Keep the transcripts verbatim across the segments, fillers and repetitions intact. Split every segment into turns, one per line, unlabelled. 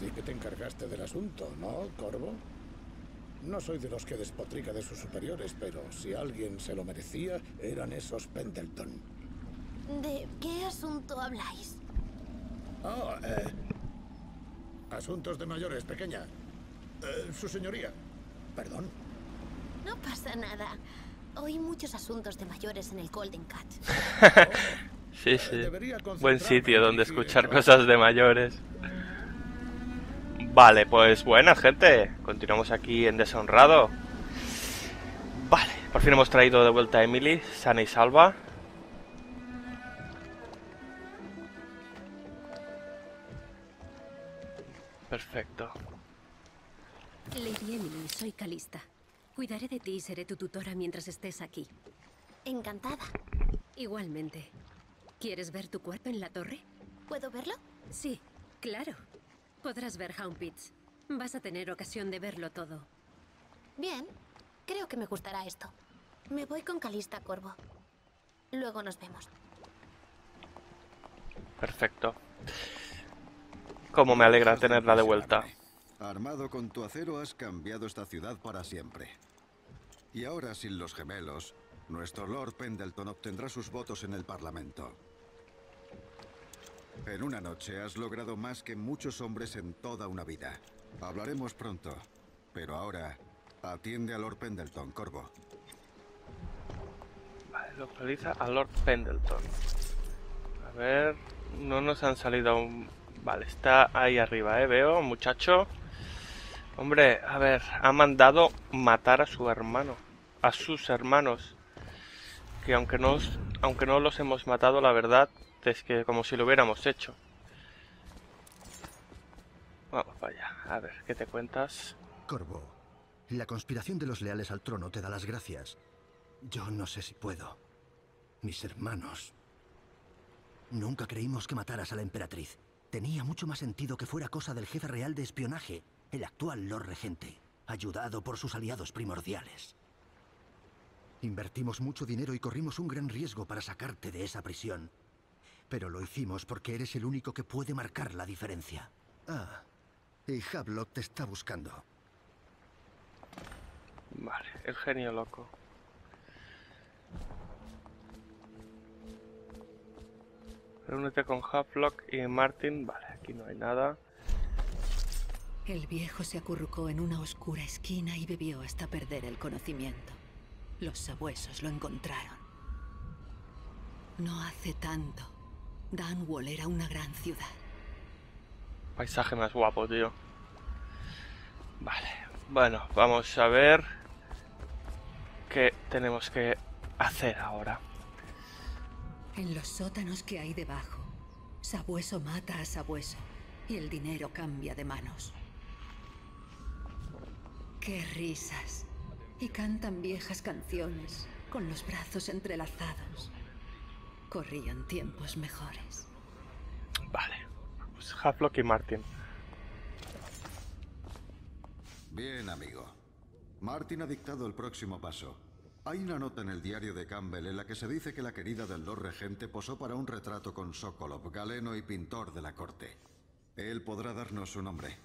Así que te encargaste del asunto, ¿no, Corvo? No soy de los que despotrica de sus superiores, pero si alguien se lo merecía, eran esos Pendleton.
¿De qué asunto habláis?
Oh, eh... Asuntos de mayores, pequeña. Eh, su señoría. Perdón.
No pasa nada. Oí muchos asuntos de mayores en el Golden Cat.
Sí, sí. Buen sitio donde escuchar cosas de mayores. Vale, pues buena gente. Continuamos aquí en Deshonrado. Vale, por fin hemos traído de vuelta a Emily, sana y salva. Perfecto.
Lady Emily, soy Calista. Cuidaré de ti y seré tu tutora mientras estés aquí.
Encantada.
Igualmente. ¿Quieres ver tu cuerpo en la torre?
¿Puedo verlo?
Sí, claro. Podrás ver Hound Pits. Vas a tener ocasión de verlo todo.
Bien. Creo que me gustará esto. Me voy con Calista, Corvo. Luego nos vemos.
Perfecto. Cómo me alegra tenerla de vuelta.
Armado con tu acero has cambiado esta ciudad para siempre. Y ahora sin los gemelos, nuestro Lord Pendleton obtendrá sus votos en el Parlamento. En una noche has logrado más que muchos hombres en toda una vida. Hablaremos pronto, pero ahora atiende a Lord Pendleton, Corvo.
Vale, localiza a Lord Pendleton. A ver, no nos han salido aún. Vale, está ahí arriba, eh, veo, muchacho. Hombre, a ver, ha mandado matar a su hermano, a sus hermanos. Que aunque no, aunque no los hemos matado, la verdad es que como si lo hubiéramos hecho. Vamos para allá, a ver, ¿qué te cuentas?
Corvo, la conspiración de los leales al trono te da las gracias. Yo no sé si puedo. Mis hermanos. Nunca creímos que mataras a la emperatriz. Tenía mucho más sentido que fuera cosa del jefe real de espionaje, el actual Lord Regente, ayudado por sus aliados primordiales. Invertimos mucho dinero y corrimos un gran riesgo para sacarte de esa prisión. Pero lo hicimos porque eres el único que puede marcar la diferencia. Ah, y Havelock te está buscando.
Vale, el genio loco. Reúnete con Havelock y Martin. Vale, aquí no hay nada.
El viejo se acurrucó en una oscura esquina y bebió hasta perder el conocimiento. Los sabuesos lo encontraron. No hace tanto, Dunwall era una gran ciudad.
Paisaje más guapo, tío. Vale, bueno, vamos a ver qué tenemos que hacer ahora.
En los sótanos que hay debajo, sabueso mata a sabueso y el dinero cambia de manos. ¡Qué risas! Y cantan viejas canciones con los brazos entrelazados. Corrían tiempos mejores.
Vale, pues Havelock y Martin.
Bien, amigo. Martin ha dictado el próximo paso. Hay una nota en el diario de Campbell en la que se dice que la querida del Lord Regente posó para un retrato con Sokolov, galeno y pintor de la corte. Él podrá darnos su nombre.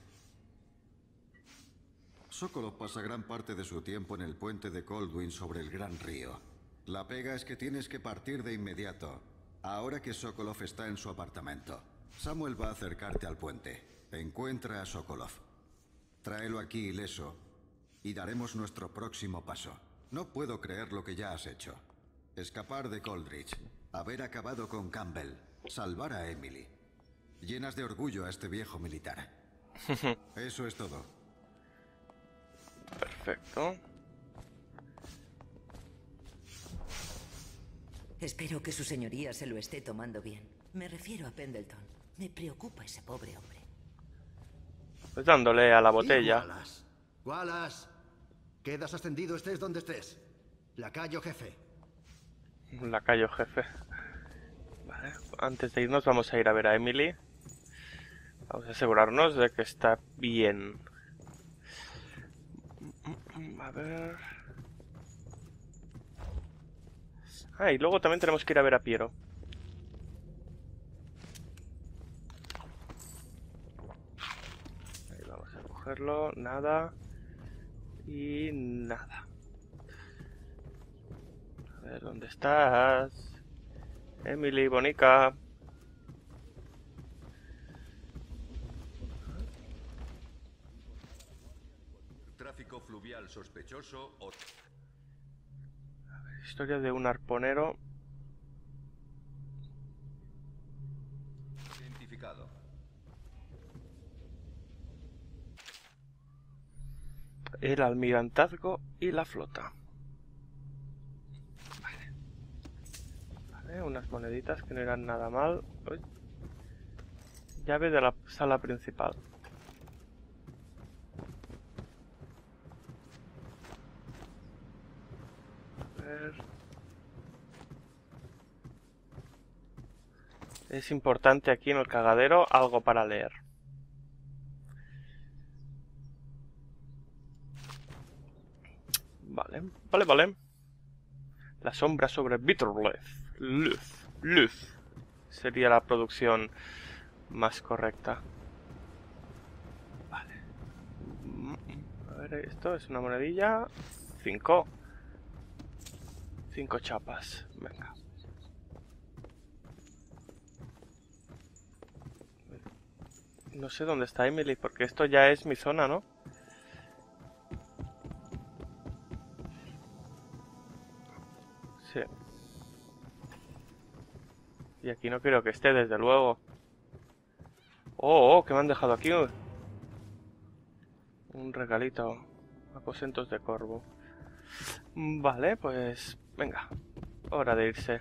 Sokolov pasa gran parte de su tiempo en el puente de Coldwin sobre el Gran Río. La pega es que tienes que partir de inmediato, ahora que Sokolov está en su apartamento. Samuel va a acercarte al puente. Encuentra a Sokolov. Tráelo aquí ileso y daremos nuestro próximo paso. No puedo creer lo que ya has hecho. Escapar de Coldridge, haber acabado con Campbell, salvar a Emily. Llenas de orgullo a este viejo militar. Eso es todo.
Perfecto.
Espero que su señoría se lo esté tomando bien. Me refiero a Pendleton. Me preocupa ese pobre hombre.
Pues dándole a la botella.
Wallace. Wallace. Quedas ascendido estés donde estés. Lacayo jefe.
Lacayo jefe. Vale, antes de irnos vamos a ir a ver a Emily. Vamos a asegurarnos de que está bien. A ver... Ah, y luego también tenemos que ir a ver a Piero. cogerlo, nada. Y nada. A ver, ¿dónde estás? Emily, bonica.
Tráfico fluvial sospechoso o...
A ver, historia de un arponero.
Identificado.
El almirantazgo y la flota. Vale. Vale, unas moneditas que no eran nada mal. Uy. Llave de la sala principal. A ver. Es importante aquí en el cagadero algo para leer. Vale, vale, vale. La sombra sobre Bitterleaf. Luz, luz. Sería la producción más correcta. Vale. A ver, esto es una monedilla. Cinco. Cinco chapas. Venga. No sé dónde está Emily, porque esto ya es mi zona, ¿no? Sí. Y aquí no creo que esté, desde luego. Oh, oh, que me han dejado aquí. Un regalito. Aposentos de corvo. Vale, pues... venga. Hora de irse.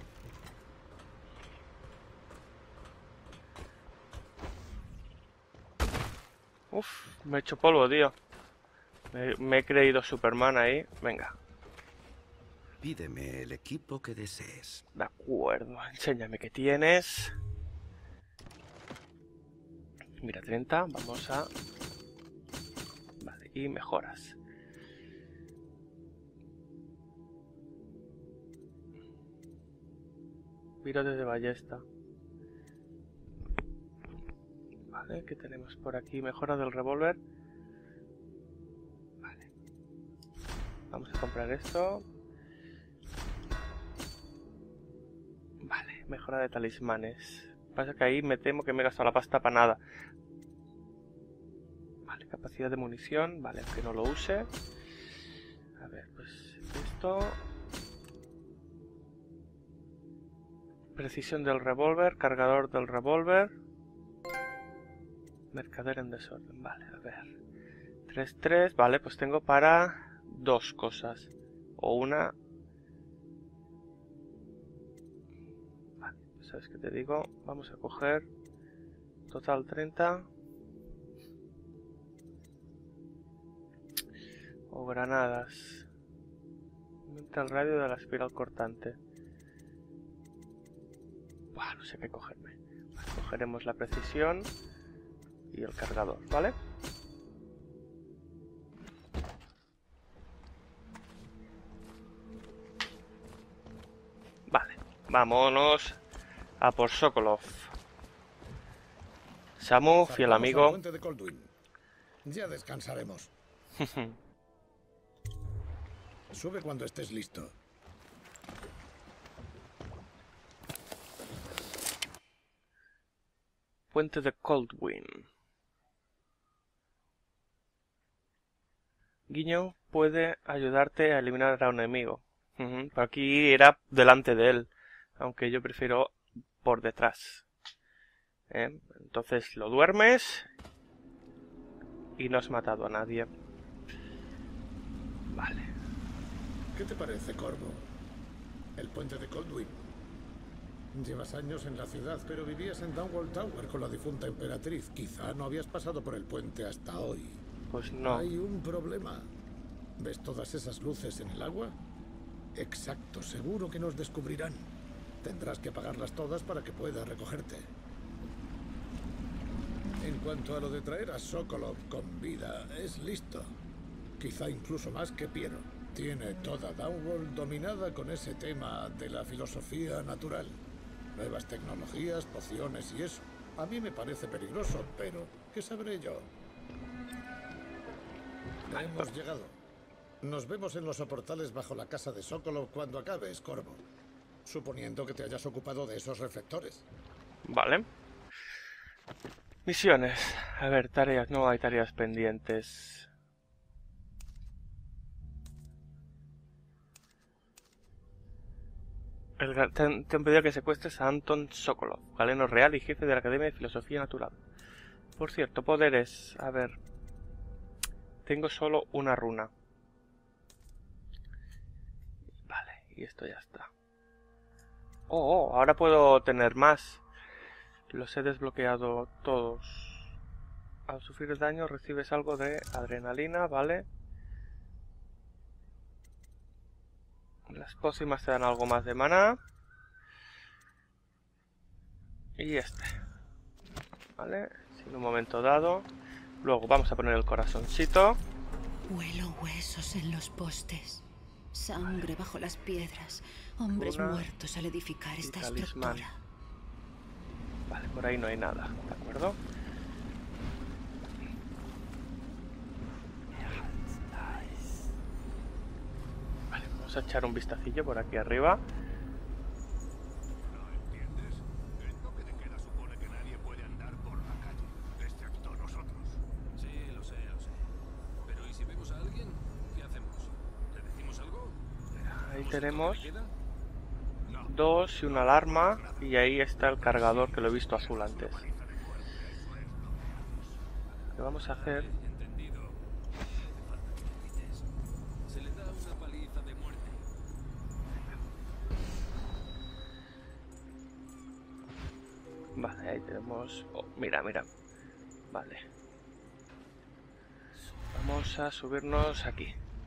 Uf, me he hecho polvo, tío. Me, me he creído Superman ahí. Venga.
Pídeme el equipo que desees.
De acuerdo, enséñame qué tienes. Mira, treinta, vamos a... Vale, y mejoras. Virote de ballesta. Vale, ¿qué tenemos por aquí? Mejora del revólver. Vale. Vamos a comprar esto. Vale, mejora de talismanes. Pasa que ahí me temo que me he gastado la pasta para nada. Vale, capacidad de munición. Vale, aunque no lo use. A ver, pues esto. Precisión del revólver, cargador del revólver. Mercader en desorden, vale, a ver. tres tres, vale, pues tengo para dos cosas. O una... Vale, ¿sabes qué te digo? Vamos a coger... Total treinta. O granadas. Aumenta el radio de la espiral cortante. Buah, no sé qué cogerme. Vale, cogeremos la precisión y el cargador, ¿vale? Vale, vámonos a por Sokolov. Samu, fiel amigo.
Puente de Coldwin. Ya descansaremos. Sube cuando estés listo.
Puente de Coldwin. Guiño puede ayudarte a eliminar a un enemigo. Uh-huh. Por aquí era delante de él, aunque yo prefiero por detrás. ¿Eh? Entonces lo duermes y no has matado a nadie. Vale.
¿Qué te parece, Corvo? El puente de Coldwin. Llevas años en la ciudad, pero vivías en Downwall Tower con la difunta emperatriz. Quizá no habías pasado por el puente hasta hoy.
Pues no.
Hay un problema. ¿Ves todas esas luces en el agua? Exacto, seguro que nos descubrirán. Tendrás que apagarlas todas para que pueda recogerte. En cuanto a lo de traer a Sokolov con vida, es listo. Quizá incluso más que Piero. Tiene toda Downwall dominada con ese tema de la filosofía natural. Nuevas tecnologías, pociones y eso. A mí me parece peligroso, pero ¿qué sabré yo? Hemos llegado. Nos vemos en los soportales bajo la casa de Sokolov cuando acabes, Corvo. Suponiendo que te hayas ocupado de esos reflectores.
Vale. Misiones. A ver, tareas. No hay tareas pendientes. El, te, te han pedido que secuestres a Anton Sokolov, galeno real y jefe de la Academia de Filosofía Natural. Por cierto, poderes. A ver. Tengo solo una runa. Vale, y esto ya está. Oh, oh, ahora puedo tener más. Los he desbloqueado todos. Al sufrir daño recibes algo de adrenalina, ¿vale? Las pócimas te dan algo más de maná. Y este. ¿Vale? En un momento dado. Luego vamos a poner el corazoncito.
Huelo huesos en los postes. Sangre vale. bajo las piedras. Hombres
Una
muertos al edificar esta
talismán.
estructura.
Vale, por ahí no hay nada, ¿de acuerdo? Vale, vamos a echar un vistacillo por aquí arriba.
¿No entiendes? El toque de queda supone que nadie puede andar por la calle, excepto nosotros.
Sí, lo sé, lo sé. Pero ¿y si vemos a alguien? ¿Qué hacemos? ¿Le decimos algo?
Ahí tenemos dos y una alarma, y ahí está el cargador que lo he visto azul antes. Lo que vamos a hacer...
Se le da una paliza de muerte.
Vale, ahí tenemos... Oh, mira, mira. Vale. Vamos a subirnos aquí.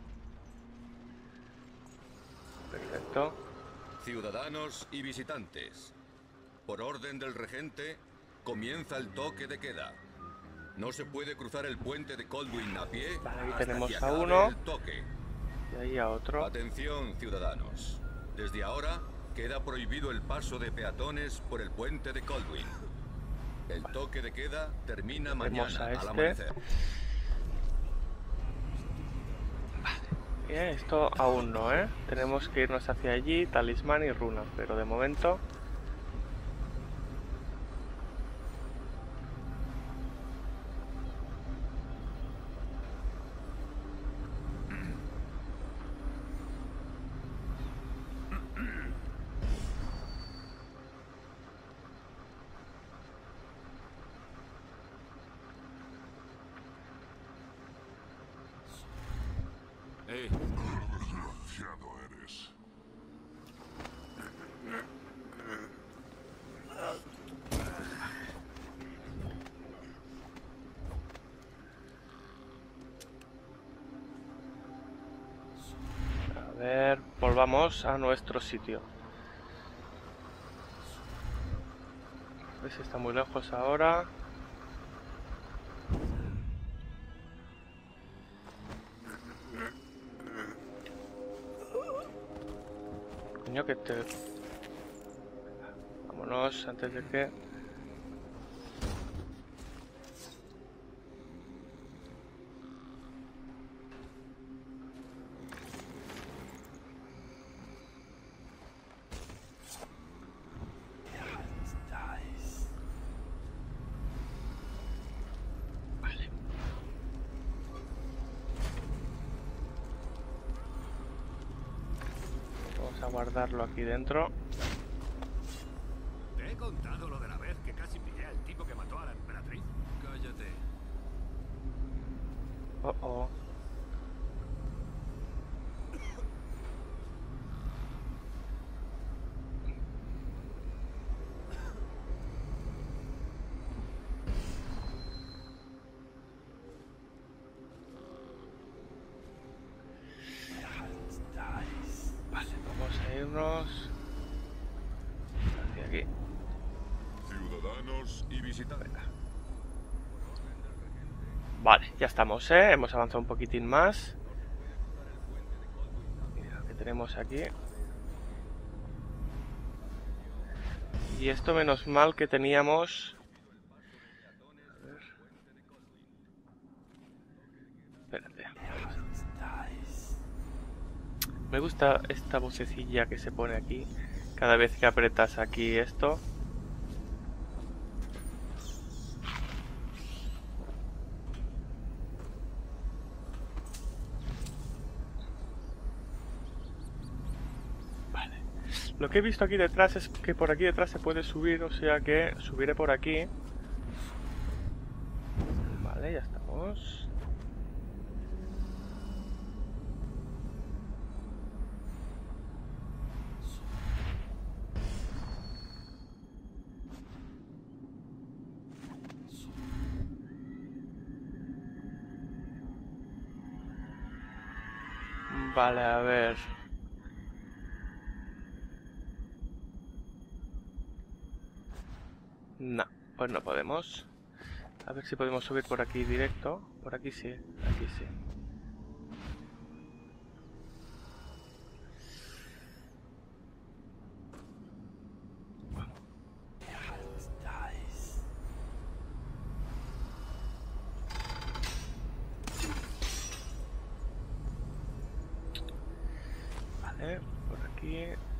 Perfecto.
Ciudadanos y visitantes, por orden del regente, comienza el toque de queda. No se puede cruzar el puente de Coldwin a pie.
Vale, ahí
hasta
tenemos
que
a
acabe
uno.
el toque.
Y ahí a otro.
Atención, ciudadanos. Desde ahora queda prohibido el paso de peatones por el puente de Coldwin. El vale. toque de queda termina
Tenemos
mañana
a este.
al amanecer.
Bien, esto aún no, ¿eh? Tenemos que irnos hacia allí, talismán y runa, pero de momento...
Eh.
Desgraciado eres.
A ver, volvamos a nuestro sitio. A ver si está muy lejos ahora. Coño, que te... Vámonos antes de que... Vale. Vamos a guardarlo aquí dentro.
¿Te he contado lo de la vez que casi pillé al tipo que mató a la emperatriz?
Cállate.
Oh, oh. Vale, vamos a irnos hacia aquí.
Ciudadanos y visitantes.
Vale, ya estamos, ¿eh? Hemos avanzado un poquitín más. Mira lo que tenemos aquí. Y esto menos mal que teníamos... A ver. Espérate. Me gusta esta vocecilla que se pone aquí cada vez que apretas aquí esto. Vale. Lo que he visto aquí detrás es que por aquí detrás se puede subir, o sea que subiré por aquí. Vale, ya estamos. Vale, a ver. No, pues no podemos. A ver si podemos subir por aquí directo. Por aquí sí, aquí sí. Vale, por aquí.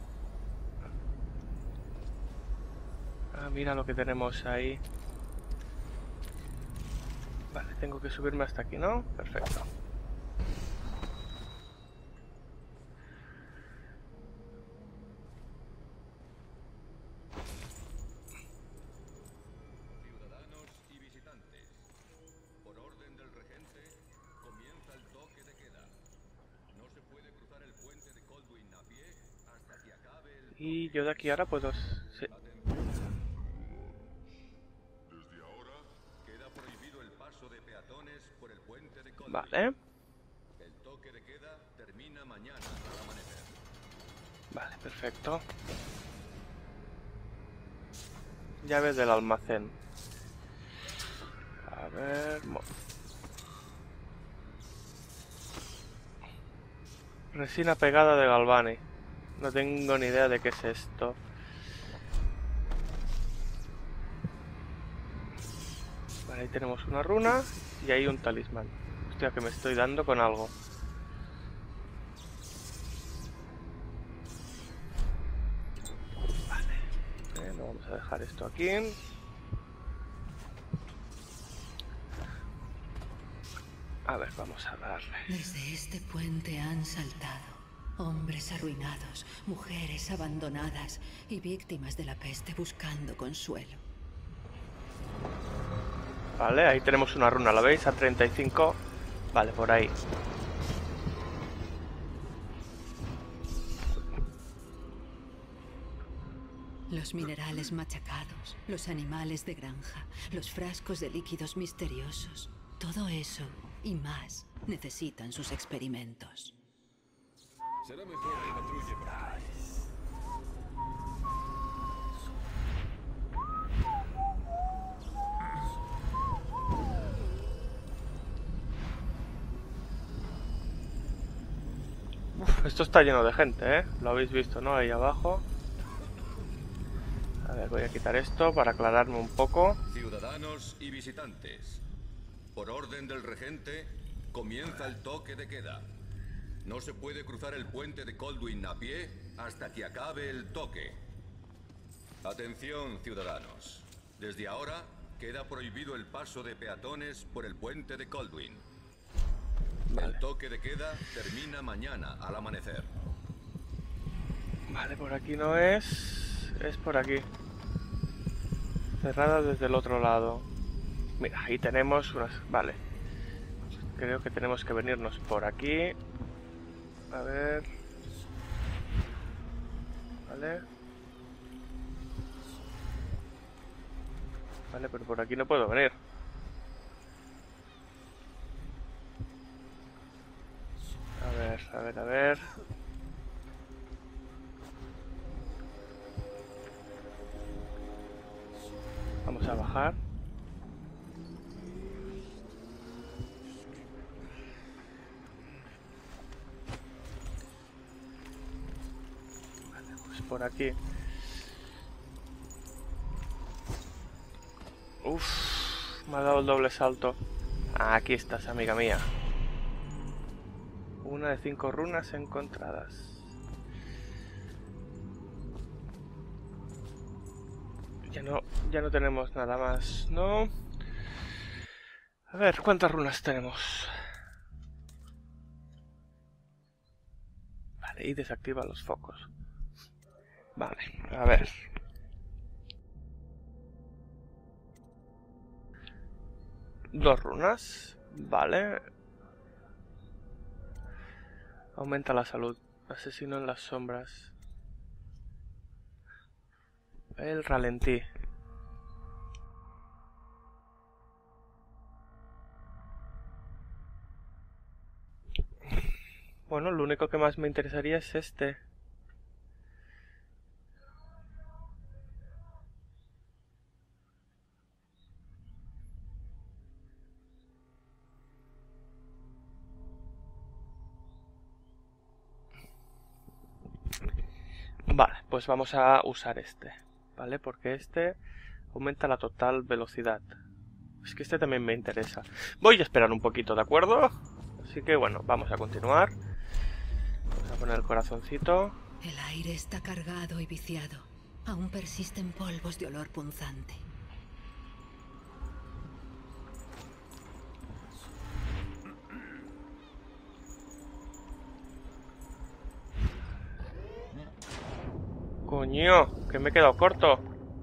Ah, mira lo que tenemos ahí. Vale, tengo que subirme hasta aquí, ¿no? Perfecto.
Ciudadanos y visitantes, por orden del regente, comienza el toque de queda. No se puede cruzar el puente de Coldwin a pie hasta que acabe el...
Y yo de aquí ahora puedo... Sí.
Desde ahora queda prohibido el paso de peatones por el puente de Coldwin.
Vale.
El toque de queda termina mañana al amanecer.
Vale, perfecto. Llave del almacén. A ver... mo- Resina pegada de Galvani. No tengo ni idea de qué es esto. Vale, ahí tenemos una runa y ahí un talismán. Hostia, que me estoy dando con algo. Vale. Eh, no vamos a dejar esto aquí. A ver, vamos a darle.
Desde este puente han saltado hombres arruinados, mujeres abandonadas y víctimas de la peste buscando consuelo.
Vale, ahí tenemos una runa, ¿la veis? A treinta y cinco. Vale, por ahí.
Los minerales machacados, los animales de granja, los frascos de líquidos misteriosos. Todo eso y más necesitan sus experimentos.
Será mejor que patrulle por aquí.
Uf, esto está lleno de gente, ¿eh? Lo habéis visto, ¿no? Ahí abajo. A ver, voy a quitar esto para aclararme un poco.
Ciudadanos y visitantes, por orden del regente, comienza el toque de queda. No se puede cruzar el puente de Coldwin a pie hasta que acabe el toque. Atención, ciudadanos. Desde ahora queda prohibido el paso de peatones por el puente de Coldwin.
Vale.
El toque de queda termina mañana al amanecer.
Vale, por aquí no es... Es por aquí. Cerrada desde el otro lado. Mira, ahí tenemos unas... Vale. Creo que tenemos que venirnos por aquí. A ver... Vale. Vale, pero por aquí no puedo venir. A ver, a ver, a ver... Vamos a bajar. Vale, pues por aquí. Uf, me ha dado el doble salto. Ah, aquí estás, amiga mía. Una de cinco runas encontradas. Ya no, ya no tenemos nada más, ¿no? A ver, ¿cuántas runas tenemos? Vale, y desactiva los focos. Vale, a ver. Dos runas, vale. Aumenta la salud. Asesino en las sombras. El ralentí. Bueno, lo único que más me interesaría es este. Vale, pues vamos a usar este, ¿vale? Porque este aumenta la total velocidad. Es que este también me interesa. Voy a esperar un poquito, ¿de acuerdo? Así que bueno, vamos a continuar. Vamos a poner el corazoncito.
El aire está cargado y viciado. Aún persisten polvos de olor punzante.
Coño, que me he quedado corto.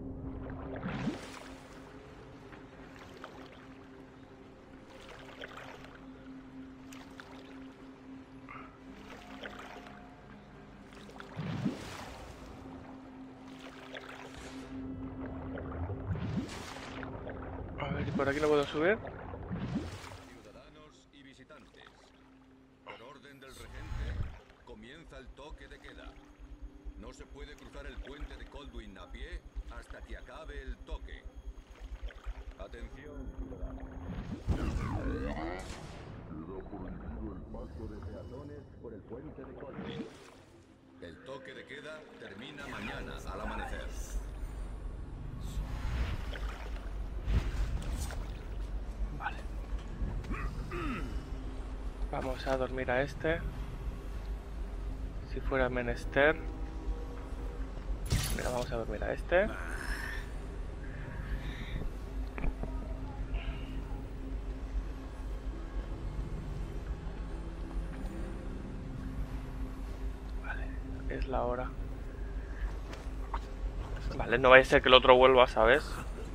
A ver, ¿por aquí no puedo subir?
Ciudadanos y visitantes, por orden del regente, comienza el toque de queda. No se puede cruzar el puente de Colduin a pie hasta que acabe el toque. Atención, ciudadanos. Queda prohibido el paso de peatones por el puente de Colduin. El toque de queda termina mañana al amanecer.
Vale. Vamos a dormir a este. Si fuera menester. Mira, vamos a dormir a este. Vale, es la hora. Vale, no vaya a ser que el otro vuelva, ¿sabes?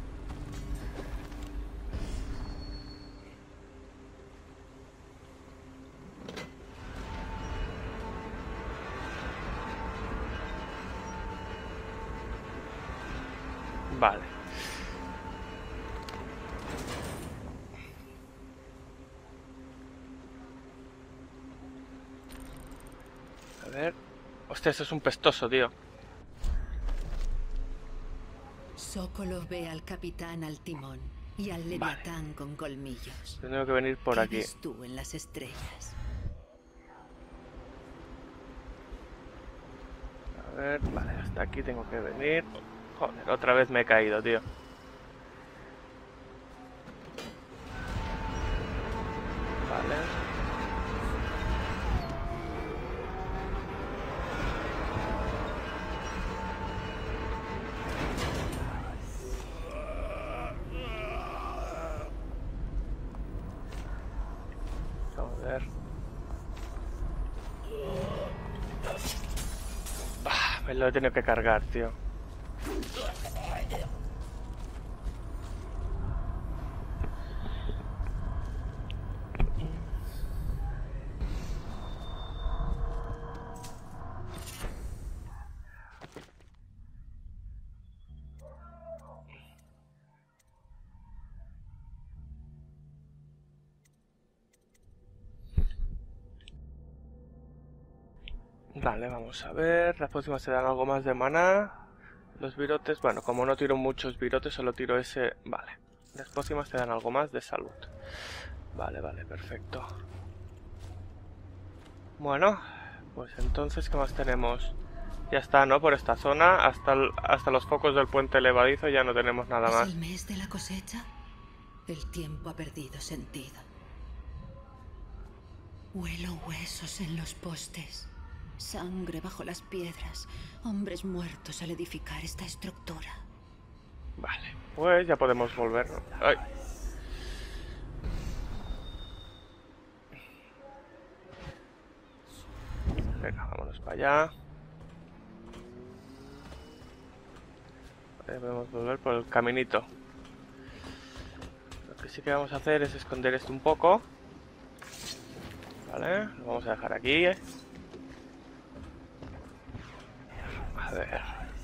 Vale. A ver. Hostia, eso es un pestoso, tío.
Sokolov ve al capitán al timón y al leviatán vale. con colmillos.
Tengo que venir por
¿Qué
aquí.
ves tú en las estrellas?
A ver, vale, hasta aquí tengo que venir. Joder, otra vez me he caído, tío. Vale. Joder. Bah, me lo he tenido que cargar, tío. Vale, vamos a ver. Las próximas se dan algo más de maná. Los virotes, bueno, como no tiro muchos virotes, solo tiro ese. Vale. Las próximas te dan algo más de salud. Vale, vale, perfecto. Bueno, pues entonces, ¿qué más tenemos? Ya está, ¿no? Por esta zona, hasta, el, hasta los focos del puente levadizo ya no tenemos nada más.
¿Es el mes de la cosecha? El tiempo ha perdido sentido. Huelo huesos en los postes. Sangre bajo las piedras. Hombres muertos al edificar esta estructura.
Vale, pues ya podemos volver. ¡Ay! Venga, vámonos para allá. Vale, podemos volver por el caminito. Lo que sí que vamos a hacer es esconder esto un poco. Vale, lo vamos a dejar aquí. A ver.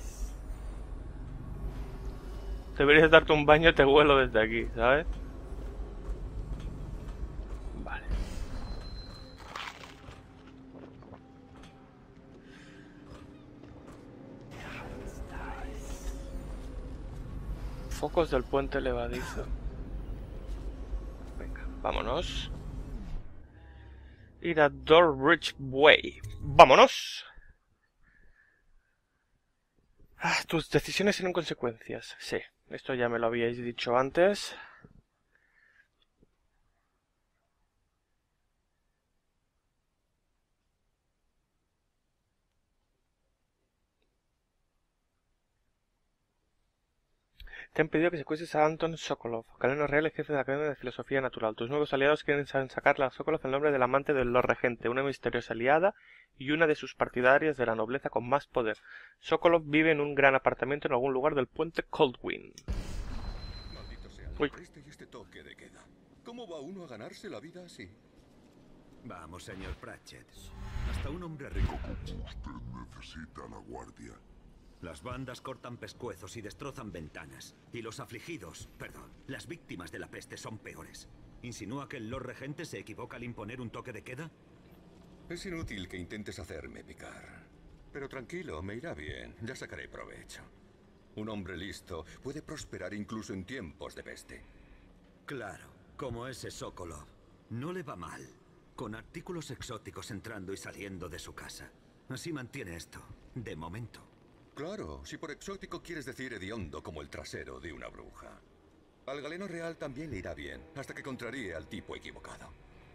Deberías darte un baño, te huelo desde aquí, ¿sabes? Vale. Focos del puente levadizo. Venga, vámonos. Ir a Doorbridge Way. ¡Vámonos! Ah, tus decisiones tienen consecuencias. Sí, esto ya me lo habíais dicho antes. Te han pedido que secuestres a Anton Sokolov, galeno real y jefe de la Academia de Filosofía Natural. Tus nuevos aliados quieren sacarle a Sokolov el nombre del amante del Lord Regente, una misteriosa aliada y una de sus partidarias de la nobleza con más poder. Sokolov vive en un gran apartamento en algún lugar del puente Coldwind.
Maldito sea
Uy.
este y este toque de queda. ¿Cómo va uno a ganarse la vida así?
Vamos, señor Pratchett. Hasta un hombre rico como usted necesita la guardia. Las bandas cortan pescuezos y destrozan ventanas. Y los afligidos, perdón, las víctimas de la peste son peores. ¿Insinúa que el Lord Regente se equivoca al imponer un toque de queda?
Es inútil que intentes hacerme picar. Pero tranquilo, me irá bien. Ya sacaré provecho. Un hombre listo puede prosperar incluso en tiempos de peste.
Claro, como ese Sokolov. No le va mal. Con artículos exóticos entrando y saliendo de su casa. Así mantiene esto, de momento.
Claro, si por exótico quieres decir hediondo como el trasero de una bruja. Al galeno real también le irá bien, hasta que contraríe al tipo equivocado.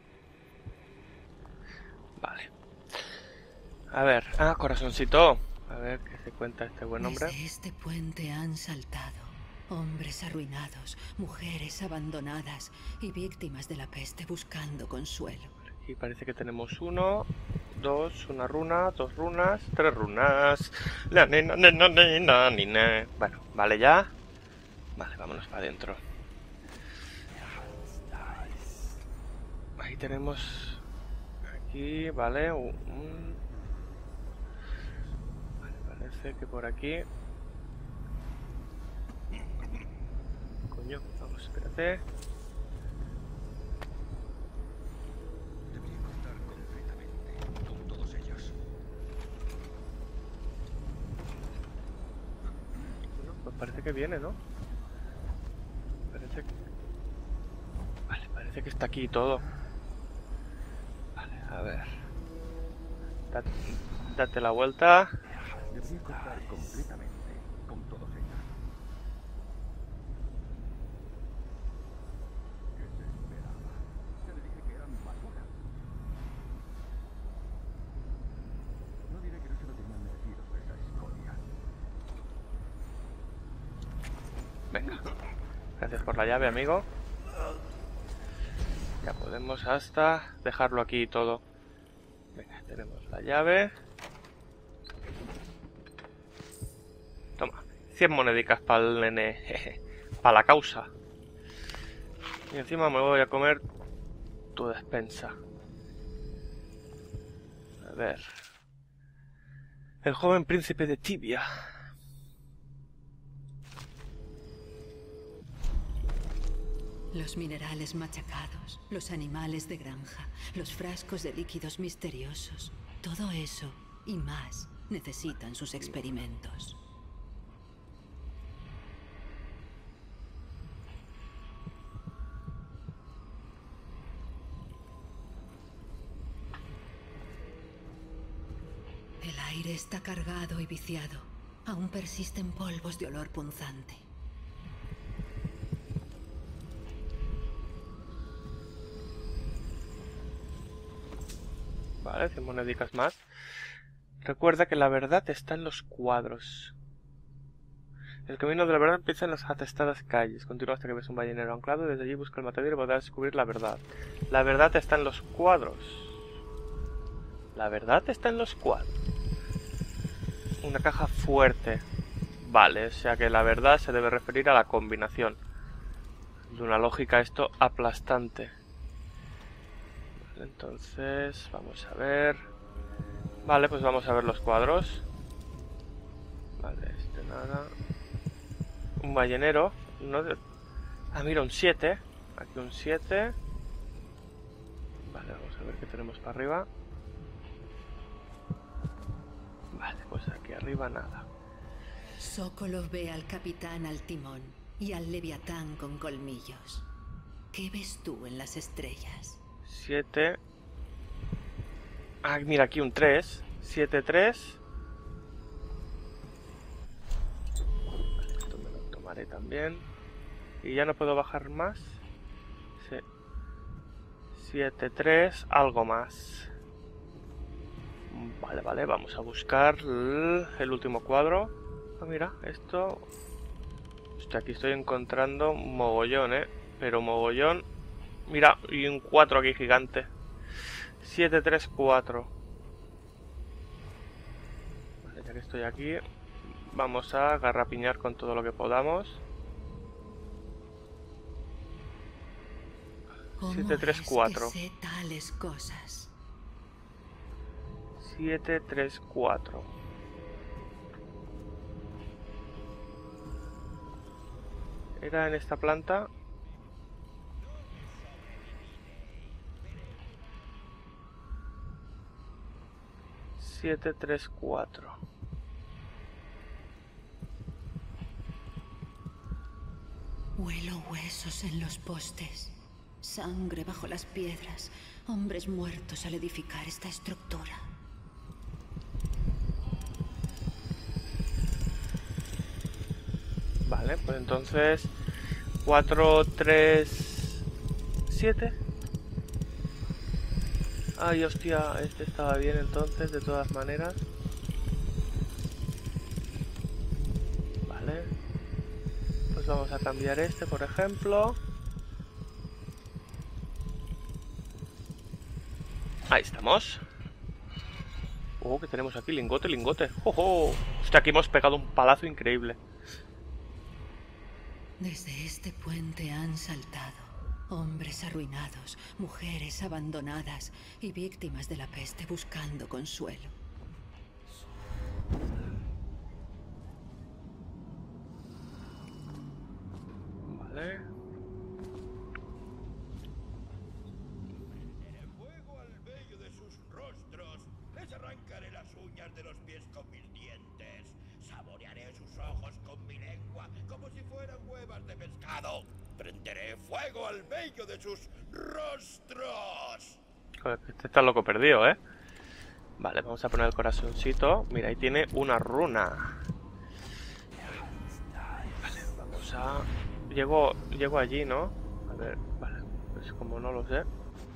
Vale. A ver, ah, corazoncito. A ver qué se cuenta este buen hombre.
Desde este puente han saltado hombres arruinados, mujeres abandonadas y víctimas de la peste buscando consuelo.
Aquí parece que tenemos uno, dos, una runa, dos runas, tres runas. La nena, nena, nena, nena. Bueno, vale ya. Vale, vámonos para adentro. Ahí tenemos. Aquí, vale. Un... Vale, parece que por aquí. Coño, vamos, espérate. Parece que viene, ¿no? Parece que... Vale, parece que está aquí todo. Vale, a ver. Date, date la vuelta.
Debería contar completamente con todos ellos. ¿Qué se esperaba? Ya le dije que eran basura. No diré que no se lo tenían merecido esa escoria.
Venga. Gracias por la llave, amigo. Ya podemos hasta dejarlo aquí todo. Venga, tenemos la llave. Toma, cien monedicas para el nene. Jeje, para la causa. Y encima me voy a comer tu despensa. A ver. El joven príncipe de Tibia.
Los minerales machacados, los animales de granja, los frascos de líquidos misteriosos. Todo eso y más necesitan sus experimentos. El aire está cargado y viciado. Aún persisten polvos de olor punzante.
Vale, cien monedicas más. Recuerda que la verdad está en los cuadros. El camino de la verdad empieza en las atestadas calles. Continúa hasta que ves un ballenero anclado y desde allí busca el matadero y podrás descubrir la verdad. La verdad está en los cuadros. La verdad está en los cuadros. Una caja fuerte. Vale, o sea que la verdad se debe referir a la combinación. De una lógica esto aplastante. Vale, entonces, vamos a ver. Vale, pues vamos a ver los cuadros. Vale, este nada. Un ballenero. No de... Ah, mira, un siete. Aquí un siete. Vale, vamos a ver qué tenemos para arriba. Vale, pues aquí arriba nada.
Sokolov ve al capitán al timón y al leviatán con colmillos. ¿Qué ves tú en las estrellas?
siete. Ah, mira, aquí un tres. siete, tres. Vale, esto me lo tomaré también. Y ya no puedo bajar más. Sí. siete, tres, algo más. Vale, vale, vamos a buscar el, el último cuadro. Ah, mira, esto... Hostia, aquí estoy encontrando un mogollón, ¿eh? Pero mogollón... Mira, y un cuatro aquí gigante. siete, tres, cuatro. Vale, ya que estoy aquí, vamos a garrapiñar con todo lo que podamos. siete, tres, cuatro.
Sé tales cosas.
siete, tres, cuatro. Era en esta planta. siete, tres, cuatro.
Huelo huesos en los postes. Sangre bajo las piedras. Hombres muertos al edificar esta estructura.
Vale, pues entonces cuatro, tres, siete. Ay, hostia, este estaba bien entonces, de todas maneras. Vale. Pues vamos a cambiar este, por ejemplo. Ahí estamos. Oh, que tenemos aquí, lingote, lingote. ¡Oh, oh! Hostia, aquí hemos pegado un palazo increíble.
Desde este puente han saltado hombres arruinados, mujeres abandonadas y víctimas de la peste buscando consuelo.
Vale.
Prenderé fuego al vello de sus rostros. Les arrancaré las uñas de los pies con mis dientes. Saborearé sus ojos con mi lengua como si fueran huevas de pescado. Prenderé fuego al vello de sus rostros.
Joder, este está loco perdido, ¿eh? Vale, vamos a poner el corazoncito. Mira, ahí tiene una runa. Vale, vamos a... Llego, llego allí, ¿no? A ver, vale. Pues como no lo sé.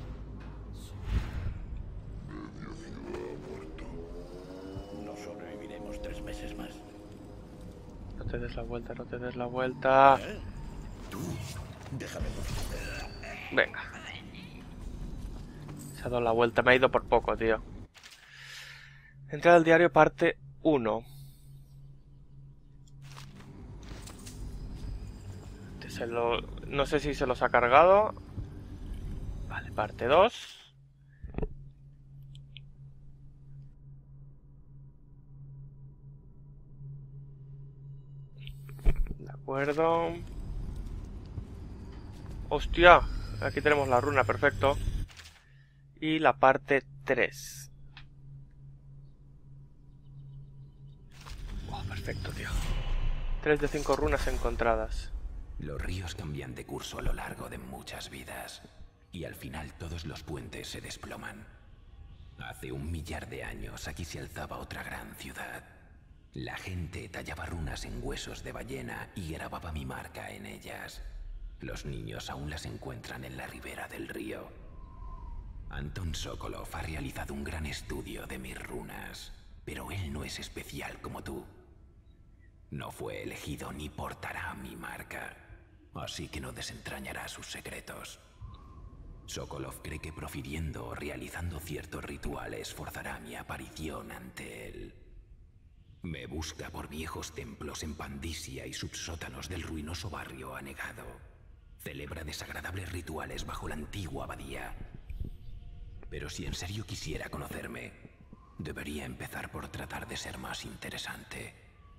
Media ciudad muerto. No sobreviviremos tres meses más.
No te des la vuelta, no te des la vuelta.
¿Eh? Tú, déjame.
Venga. Se ha dado la vuelta, me ha ido por poco, tío. Entrada al diario, parte uno. Se lo... No sé si se los ha cargado. Vale, parte dos. De acuerdo. Hostia, aquí tenemos la runa, perfecto. Y la parte tres. Oh, perfecto, tío. tres de cinco runas encontradas.
Los ríos cambian de curso a lo largo de muchas vidas. Y al final todos los puentes se desploman. Hace un millar de años aquí se alzaba otra gran ciudad. La gente tallaba runas en huesos de ballena y grababa mi marca en ellas. Los niños aún las encuentran en la ribera del río. Anton Sokolov ha realizado un gran estudio de mis runas, pero él no es especial como tú. No fue elegido ni portará mi marca, así que no desentrañará sus secretos. Sokolov cree que profiriendo o realizando ciertos rituales forzará mi aparición ante él. Me busca por viejos templos en Pandisia y subsótanos del ruinoso barrio anegado. Celebra desagradables rituales bajo la antigua abadía. Pero si en serio quisiera conocerme, debería empezar por tratar de ser más interesante.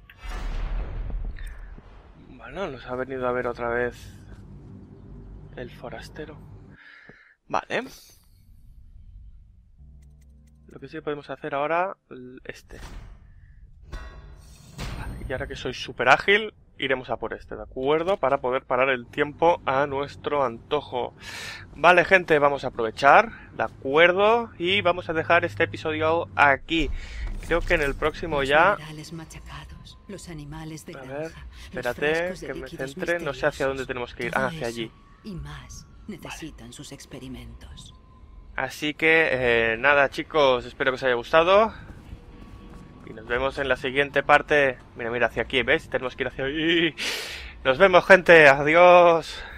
Bueno, nos ha venido a ver otra vez el forastero. Vale. Lo que sí podemos hacer ahora, este. Vale, y ahora que soy súper ágil, iremos a por este, ¿de acuerdo? Para poder parar el tiempo a nuestro antojo. Vale, gente, vamos a aprovechar, ¿de acuerdo? Y vamos a dejar este episodio aquí. Creo que en el próximo ya...
Machacados, los animales de
a
granja,
ver, espérate, que me centre. No sé hacia dónde tenemos que ir. Ah, hacia allí.
Y más necesitan vale. sus experimentos.
Así que, eh, nada, chicos, espero que os haya gustado. Y nos vemos en la siguiente parte. Mira, mira, hacia aquí, ¿ves? Tenemos que ir hacia ahí. Nos vemos, gente. Adiós.